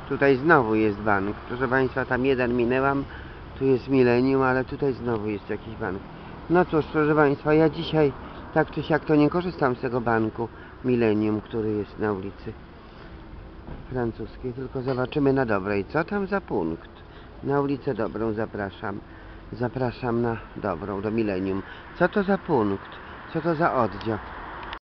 Tutaj znowu jest bank. Proszę Państwa, tam jeden minęłam. Tu jest Millennium, ale tutaj znowu jest jakiś bank. No cóż, proszę Państwa, ja dzisiaj tak czy siak to nie korzystam z tego banku Millennium, który jest na ulicy Francuskiej, tylko zobaczymy na Dobrej. Co tam za punkt? Na ulicę Dobrą zapraszam. Zapraszam na Dobrą, do Millennium. Co to za punkt? Co to za oddział?